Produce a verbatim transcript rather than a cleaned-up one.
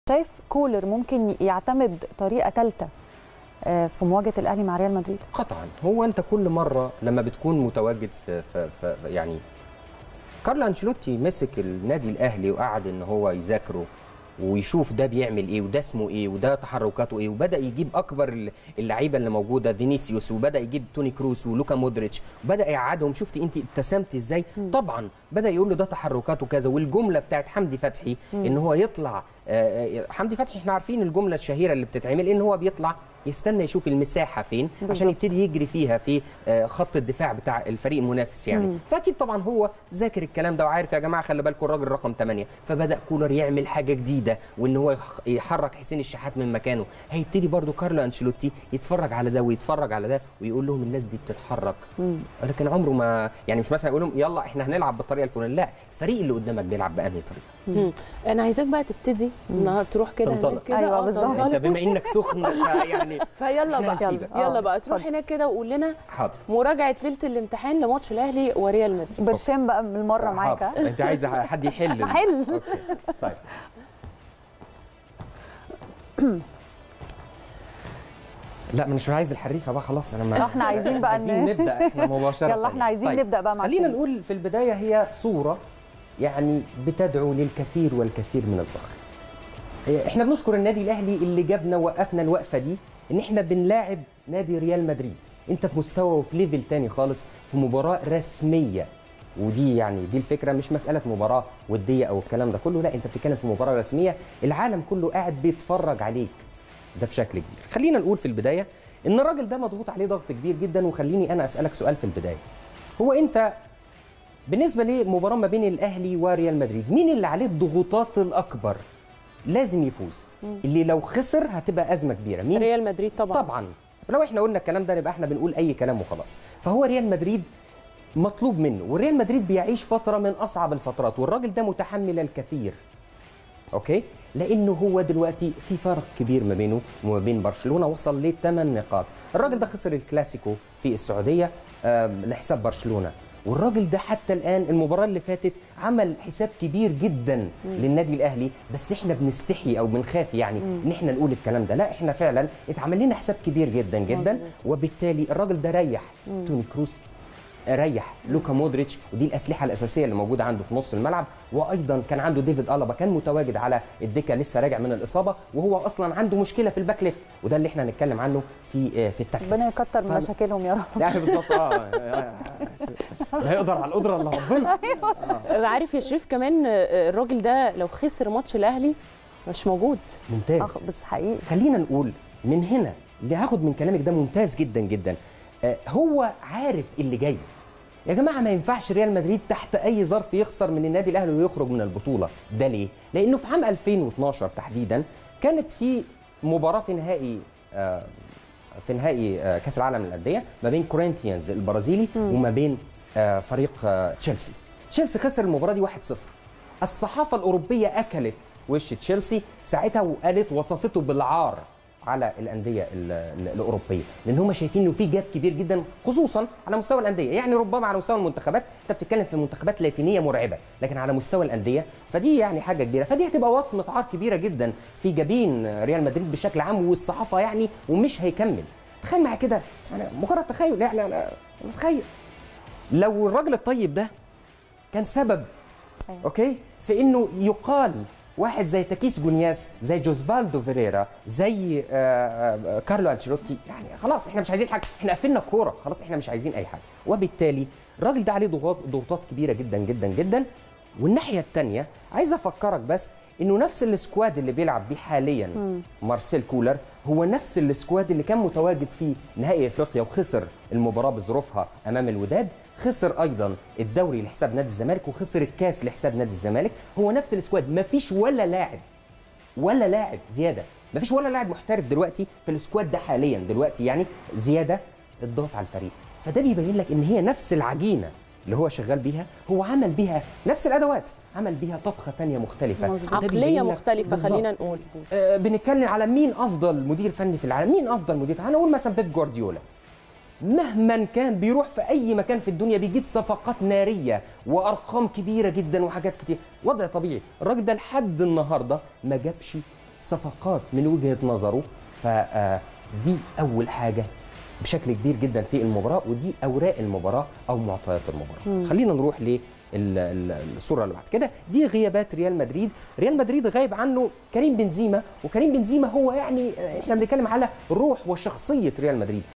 شايف كولر ممكن يعتمد طريقه ثالثه في مواجهه الاهلي مع ريال مدريد؟ قطعا. هو انت كل مره لما بتكون متواجد في, في, في يعني كارلو انشيلوتي مسك النادي الاهلي وقعد ان هو يذاكره ويشوف ده بيعمل ايه وده اسمه ايه وده تحركاته ايه، وبدا يجيب اكبر اللعيبه اللي موجوده فينيسيوس، وبدا يجيب توني كروس ولوكا مودريتش، وبدا يقعدهم. شفتي انت ابتسمتي ازاي؟ طبعا بدا يقول له ده تحركاته كذا. والجمله بتاعت حمدي فتحي ان هو يطلع، حمدي فتحي احنا عارفين الجمله الشهيره اللي بتتعمل ان هو بيطلع يستنى يشوف المساحه فين عشان يبتدي يجري فيها في خط الدفاع بتاع الفريق المنافس يعني. مم. فاكيد طبعا هو ذاكر الكلام ده وعارف يا جماعه خلي بالكم الراجل رقم ثمانية. فبدا كولر يعمل حاجه جديده وان هو يحرك حسين الشحات من مكانه. هيبتدي برده كارلو انشيلوتي يتفرج على ده ويتفرج على ده ويقول لهم الناس دي بتتحرك. مم. لكن عمره ما يعني مش مثلا يقول لهم يلا احنا هنلعب بالطريقه الفلانيه، لا، الفريق اللي قدامك بيلعب بانهي طريقه. انا عايزاك بقى تبتدي النهارده تروح كده هناك كده. ايوه بالظبط. انت بما انك سخن يعني فيلا بقى يلا, يلا بقى تروح هناك كده وقول لنا حاضر مراجعه ليله الامتحان لماتش الاهلي وريال مدريد. برشام بقى بالمره معاك. انت عايزه حد يحل؟ حل. اوكي طيب. لا مش عايز الحريفه بقى خلاص. انا ما احنا عايزين بقى عايزين نبدا احنا مباشره. يلا احنا عايزين طيب. نبدا بقى مع خلينا نقول في البدايه هي صوره يعني بتدعو للكثير والكثير من الفخر. احنا بنشكر النادي الاهلي اللي جابنا وقفنا الوقفه دي ان احنا بنلاعب نادي ريال مدريد. انت في مستوى وفي ليفل تاني خالص، في مباراه رسميه. ودي يعني دي الفكره، مش مساله مباراه وديه او الكلام ده كله، لا، انت بتتكلم في مباراه رسميه العالم كله قاعد بيتفرج عليك ده بشكل كبير. خلينا نقول في البدايه ان الراجل ده مضغوط عليه ضغط كبير جدا. وخليني انا اسالك سؤال في البدايه، هو انت بالنسبه لمباراه ما بين الاهلي وريال مدريد مين اللي عليه الضغوطات الاكبر؟ لازم يفوز. مم. اللي لو خسر هتبقى ازمه كبيره. مين؟ ريال مدريد طبعا. طبعا لو احنا قلنا الكلام ده نبقى احنا بنقول اي كلام وخلاص. فهو ريال مدريد مطلوب منه، والريال مدريد بيعيش فتره من اصعب الفترات، والراجل ده متحمل الكثير. اوكي؟ لانه هو دلوقتي في فرق كبير ما بينه وما بين برشلونه، وصل لثمان نقاط. الراجل ده خسر الكلاسيكو في السعوديه لحساب برشلونه، والراجل ده حتى الان المباراه اللي فاتت عمل حساب كبير جدا مم. للنادي الاهلي. بس احنا بنستحي او بنخاف يعني مم. ان احنا نقول الكلام ده. لا، احنا فعلا اتعمل لنا حساب كبير جدا جدا مزبوط. وبالتالي الراجل ده ريح مم. توني كروس، ريح لوكا مودريتش، ودي الاسلحه الاساسيه اللي موجوده عنده في نص الملعب. وايضا كان عنده ديفيد ألابا كان متواجد على الدكه لسه راجع من الاصابه، وهو اصلا عنده مشكله في الباك ليفت، وده اللي احنا هنتكلم عنه في في التكتيكس. ربنا يكتر من ف... مشاكلهم يا رب. يعني بالظبط. اه لا يقدر على القدره الا ربنا. آه. عارف يا شريف كمان الراجل ده لو خسر ماتش الاهلي مش موجود. ممتاز. بس حقيقي خلينا نقول من هنا اللي هاخد من كلامك ده ممتاز جدا جدا. آه هو عارف اللي جاي. يا جماعه ما ينفعش ريال مدريد تحت اي ظرف يخسر من النادي الاهلي ويخرج من البطوله. ده ليه؟ لانه في عام ألفين واثناشر تحديدا كانت في مباراه في نهائي آه في نهائي آه كاس العالم للانديه ما بين كورinthians البرازيلي م. وما بين آه فريق آه تشيلسي. تشيلسي خسر المباراه دي واحد صفر. الصحافه الاوروبيه اكلت وش تشيلسي ساعتها وقالت وصفته بالعار على الانديه الاوروبيه، لان هم شايفين انه في جاب كبير جدا خصوصا على مستوى الانديه. يعني ربما على مستوى المنتخبات انت بتتكلم في منتخبات لاتينيه مرعبه، لكن على مستوى الانديه فدي يعني حاجه كبيره. فدي هتبقى وصمه عار كبيره جدا في جبين ريال مدريد بشكل عام والصحافه يعني، ومش هيكمل. تخيل معايا كده، انا مجرد تخيل يعني، انا تخيل لو الراجل الطيب ده كان سبب اوكي في انه يقال واحد زي تاكيس جونياس، زي جوزفالدو فيريرا، زي آآ آآ كارلو انشيلوتي، يعني خلاص احنا مش عايزين حاجه، احنا قفلنا الكوره خلاص، احنا مش عايزين اي حاجه. وبالتالي الراجل ده عليه ضغوط ضغوطات كبيره جدا جدا جدا. والناحيه الثانيه عايز افكرك بس انه نفس السكواد اللي بيلعب بيه حاليا م. مارسيل كولر هو نفس السكواد اللي كان متواجد في نهائي افريقيا وخسر المباراه بظروفها امام الوداد، خسر ايضا الدوري لحساب نادي الزمالك، وخسر الكاس لحساب نادي الزمالك. هو نفس السكواد، مفيش ولا لاعب ولا لاعب زياده، مفيش ولا لاعب محترف دلوقتي في السكواد ده حاليا دلوقتي يعني زياده اتضاف على الفريق. فده بيبين لك ان هي نفس العجينه اللي هو شغال بيها، هو عمل بيها نفس الادوات، عمل بيها طبخه ثانيه مختلفه، عقليه مختلفه. خلينا نقول آه بنتكلم على مين افضل مدير فني في العالم، مين افضل مدير فني. هنقول مثلا بيب جوارديولا، مهما كان بيروح في اي مكان في الدنيا بيجيب صفقات ناريه وارقام كبيره جدا وحاجات كتير، وضع طبيعي. الراجل ده لحد النهارده ما جابش صفقات من وجهه نظره. فدي اول حاجه بشكل كبير جدا في المباراه، ودي اوراق المباراه او معطيات المباراه. مم. خلينا نروح للصوره اللي بعد كده. دي غيابات ريال مدريد. ريال مدريد غايب عنه كريم بنزيما، وكريم بنزيما هو يعني احنا بنتكلم على روح وشخصيه ريال مدريد.